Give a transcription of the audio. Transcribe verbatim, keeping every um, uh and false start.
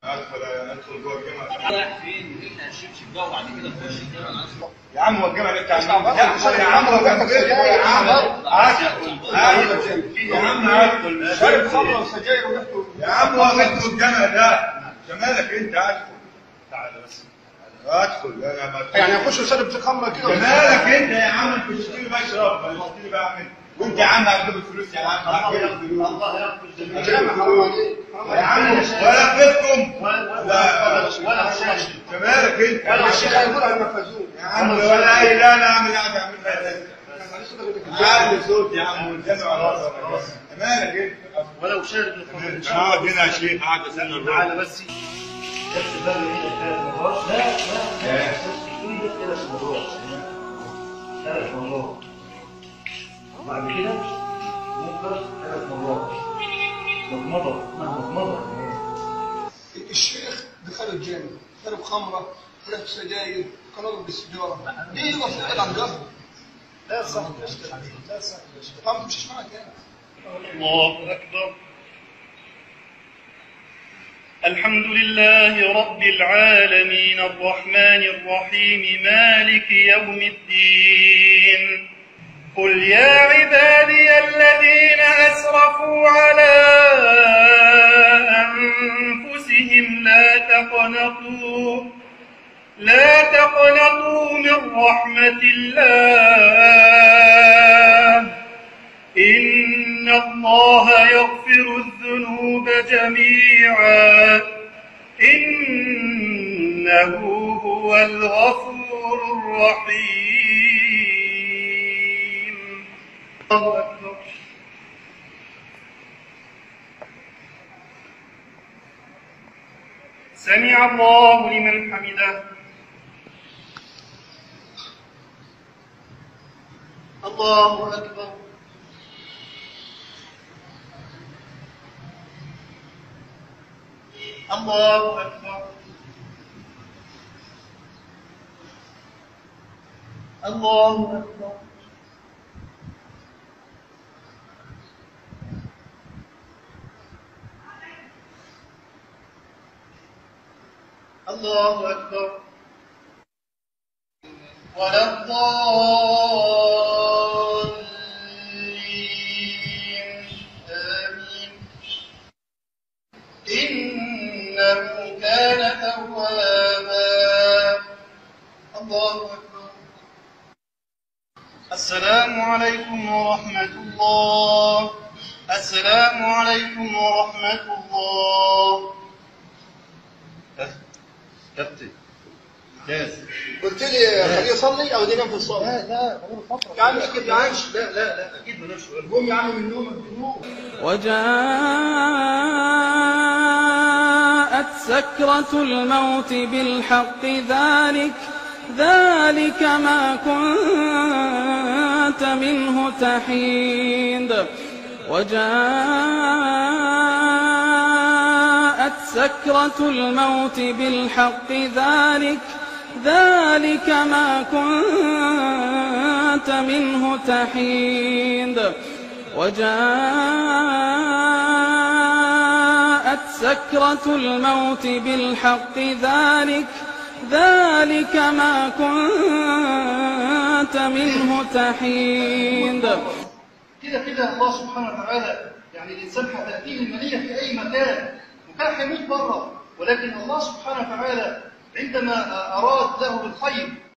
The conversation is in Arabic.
ادخل ادخل جوه الجامعه. رايح فين؟ مين هشبشب جوه بعد كده تخش الجامعه اصلا؟ يا عم هو الجامعه انت يا عم هو جنبك يا عم ادخل يا عم ادخل شارب خمره وسجاير وريحته. يا عم هو ادخل الجامعه ده جمالك انت ادخل. تعالى بس ادخل انا ما يعني اخش وشارب خمره كده. جمالك انت يا عم انت تشتري بقى شراب ولا تشتري بقى اعمل وانت يا عم هتجيب الفلوس يا عم الله يغفر ذنوبك. حرام عليك يا عم ولا بيتكم ولا ولا شاشه جمالك انت ولا الشيخ هيقول هينفذوه يا عم ولا اي لا انا اعمل قاعد اعمل عادي صوت يا عم والجامع على راسك جمالك انت ولو شارب الخمر ان شاء اقعد هنا يا شيخ قاعد استنى الراجل تعالى بس اكتب بقى هنا ثلاث مرات. لا لا لا ثلاث مرات ثلاث مرات بعد كده ممكن ثلاث مرات مضمضه مضمضه. الشيخ دخل الجامع شرب خمره وريحته سجاير كان راجل بالسيجاره ليه يقف يبعد عن جنبه؟ لا صح لا صح ما تمشيش معاك يعني. الله أكبر. الحمد لله رب العالمين الرحمن الرحيم مالك يوم الدين. قل يا عبادي الذين أسرفوا على أنفسهم لا تقنطوا لا تقنطوا من رحمة الله إن الله يغفر الذنوب جميعا إنه هو الغفور الرحيم. الله أكبر. سمع الله لمن حمده. الله أكبر. الله أكبر. الله أكبر. الله أكبر. ولا الضالين آمين. إنه كان توابا. الله أكبر. السلام عليكم ورحمة الله. السلام عليكم ورحمة الله. كابتن جاهز. قلت لي خليه يصلي او ينام في الصلاه. لا لا بقول فتره يا عم اكيد ما عادش. لا لا لا اكيد ما نفسه قوم يا عم من نومك بالنوم. وجاءت سكرة الموت بالحق ذلك ذلك ما كنت منه تحيد. وجاءت سكرة الموت بالحق ذلك ذلك ما كنت منه تحيد. وجاءت سكرة الموت بالحق ذلك ذلك ما كنت منه تحيد. كده كده الله سبحانه وتعالى يعني الإنسان هتأتيه المنية في أي مكان وكان هيموت بره، ولكن الله سبحانه وتعالى عندما أراد له بالخير